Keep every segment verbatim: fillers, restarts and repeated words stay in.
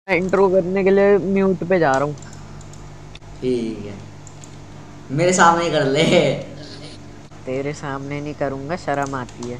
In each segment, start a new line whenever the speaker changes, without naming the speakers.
Intro करने के लिए म्यूट पे जा रहा हूँ।
ठीक है, मेरे सामने कर ले।
तेरे सामने नहीं करूँगा, शर्म आती है।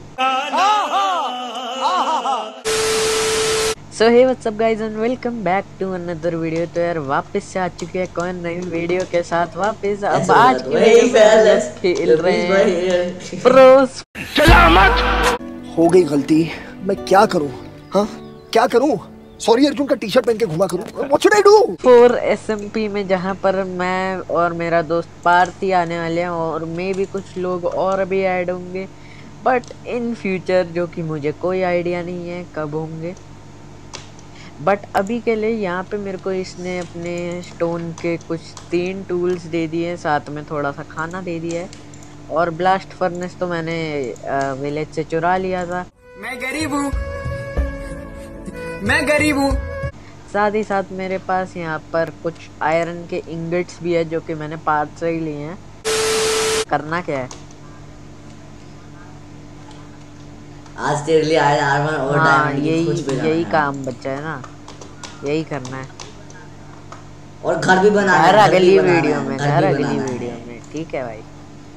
So hey what's up guys and welcome back to another video. तो यार वापस से आ चुके हैं कौन नई वीडियो के साथ वापस। अब आज की वीडियो में हम लोग खेल रहे हैं प्रोस।
चला मत, हो गई गलती, मैं क्या करूं? हाँ क्या करूं? सॉरी अर्जुन का टी शर्ट पहन के घुमा करूं? What should I do?
Four S M P में जहाँ पर मैं और मेरा दोस्त पार्थी आने वाले हैं और मे भी कुछ लोग और भी ऐड होंगे, बट इन फ्यूचर, जो कि मुझे कोई आइडिया नहीं है कब होंगे। बट अभी के लिए यहाँ पे मेरे को इसने अपने स्टोन के कुछ तीन टूल्स दे दिए, साथ में थोड़ा सा खाना दे दिया है, और ब्लास्ट फर्नेस तो मैंने विलेज से चुरा लिया था।
मैं गरीब हूँ, मैं गरीब हूँ।
साथ ही साथ मेरे पास यहाँ पर कुछ आयरन के इंगेट्स भी है, जो कि मैंने पार्ट से ही लिए हैं। करना क्या है
आज तेरे लिए आयरन आर्मर और डायमंड की खोज पे जाना
यही
है।
काम बचा है ना, यही करना है।
और घर भी बनाना है,
घर
घर भी
अगली
बनाना
वीडियो
है,
में,
घर
घर
भी
अगली
बनाना है।
वीडियो में, ठीक है भाई।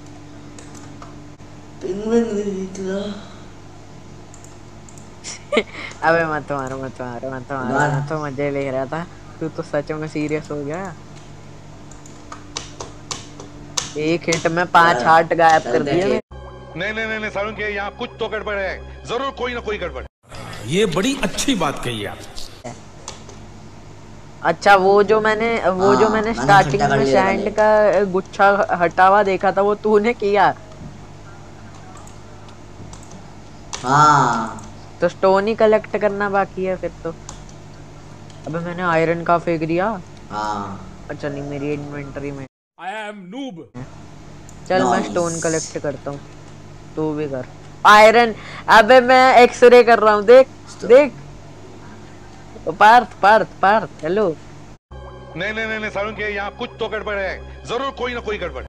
अबे मत मारो मत मारो मत मारो, मैं तो मजे ले रहा था, तू तो सच में सीरियस हो गया। एक हिट में पांच हार्ट गायब कर दिए।
नहीं नहीं नहीं सारुण के यहाँ कुछ तो गड़बड़ है, जरूर कोई ना कोई गड़बड़।
ये बड़ी अच्छी बात कही आप।
अच्छा, वो जो मैंने वो जो मैंने स्टार्टिंग में सैंड का गुच्छा हटावा देखा था, वो तूने किया?
हाँ
तो स्टोन ही कलेक्ट करना बाकी है फिर तो। अबे मैंने आयरन का फेंक दिया।
हाँ
अच्छा नहीं, मेरी इन्वेंटरी में
आई एम नूब।
चल मैं स्टोन कलेक्ट करता हूँ, तू भी कर आयरन। अबे मैं एक्सरे कर रहा हूँ, देख देख। पार्थ पार्थ पार्थ हेलो।
नहीं नहीं नहीं सारुण के यहाँ कुछ तो गड़बड़ है, जरूर कोई ना कोई गड़बड़।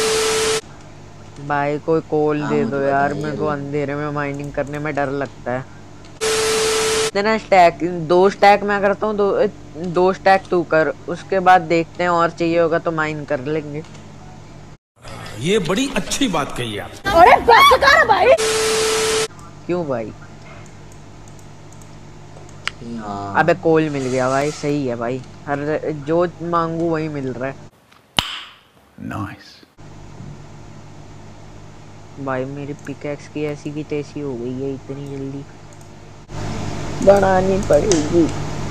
भाई कोई कोल दे दो यार, मेरे को अंधेरे में माइनिंग करने में डर लगता है। इतना स्टैक, दो स्टैक मैं करता हूँ, दो दो स्टैक तू कर, उसके बाद देखते हैं और चाहिए होगा तो माइन कर लेंगे।
ये बड़ी अच्छी बात कही आप।
अरे बस कर भाई।
क्यों भाई?
हाँ।
अबे कोल मिल गया भाई, सही है भाई, हर जो मांगू वही मिल रहा है।
नाइस।
भाई मेरी पिकैक्स की ऐसी की तैसी हो गई है, इतनी जल्दी बनानी पड़ेगी।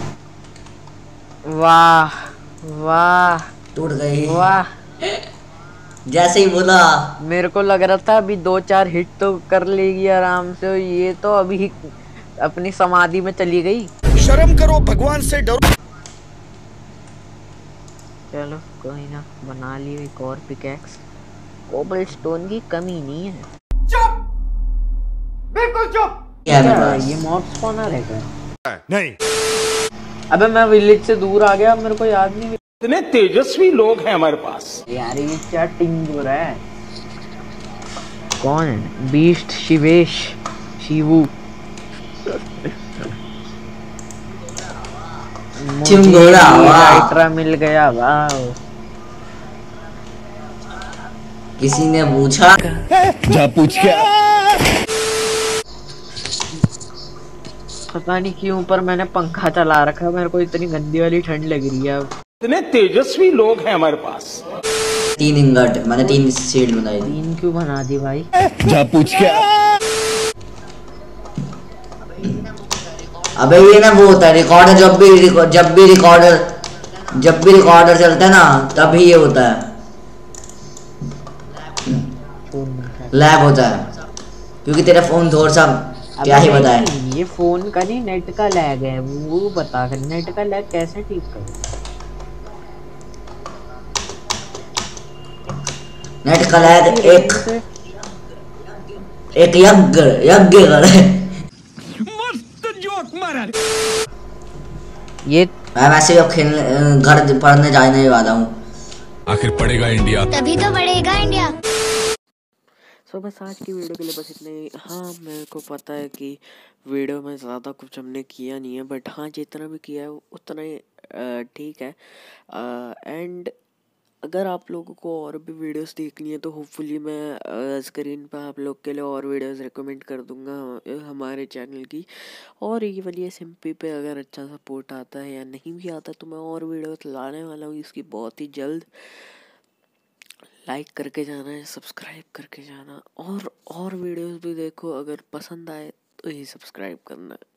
वाह वाह
टूट गई
वाह।
जैसे ही बोला
मेरे को लग रहा था अभी दो चार हिट तो कर लेगी आराम से, ये तो अभी अपनी समाधि में चली गई।
शर्म करो, भगवान से डरो।
चलो कोई ना, बना ली एक और पिकैक्स। कोबल स्टोन की कमी नहीं है।
चुप, बिल्कुल चुप।
क्या है मेरे पास?
ये मॉब स्पॉनर है क्या?
नहीं।
अबे मैं विलेज से दूर आ गया, मेरे को याद नहीं।
इतने तेजस्वी लोग हैं हमारे पास।
यार ये क्या टिंग हो रहा है? कौन है? बीस्ट शिवेश शिवू।
चिंगोड़ा, वाह।
लाइट्रा मिल गया, वाह।
किसी ने पूछा
जा पूछ क्या?
पता नहीं क्यों पर मैंने पंखा चला रखा, मेरे को इतनी गंदी वाली ठंड लग रही है अब।
इतने तेजस्वी लोग हैं हमारे पास।
तीन इंगट, मैंने तीन शील्ड बनाई थी।
तीन क्यों बना दी भाई?
जा पूछ क्या?
अबे ये ना वो होता है रिकॉर्डर, जब भी रिकॉर्ड जब भी रिकॉर्डर जब भी रिकॉर्डर चलता है ना, तभी ये होता है, लैग होता है, क्योंकि तेरा फोन थोड़ा सा क्या ही बताए।
ये फोन का नहीं, नेट का लैग है, वो बता कर नेट का लैग कैसे ठीक करूं?
नेट का लैग एक एक यज्ञ यज्ञ करे।
ये
मैं वैसे अब खेलने घर पढ़ने जाने वाला हूँ।
आखिर पढ़ेगा इंडिया,
तभी तो बढ़ेगा इंडिया।
सो बस आज की वीडियो के लिए बस इतना ही। हाँ मेरे को पता है कि वीडियो में ज़्यादा कुछ हमने किया नहीं है, बट हाँ जितना भी किया है उतना ही ठीक है। एंड अगर आप लोगों को और भी वीडियोस देखनी है तो होपफुली मैं स्क्रीन पर आप लोग के लिए और वीडियोस रिकमेंड कर दूंगा हमारे चैनल की। और ये वाली एसएमपी पे अगर अच्छा सपोर्ट आता है या नहीं भी आता तो मैं और वीडियोस लाने वाला हूँ इसकी बहुत ही जल्द। लाइक करके जाना है, सब्सक्राइब करके जाना, और और वीडियोस भी देखो, अगर पसंद आए तो ही सब्सक्राइब करना है।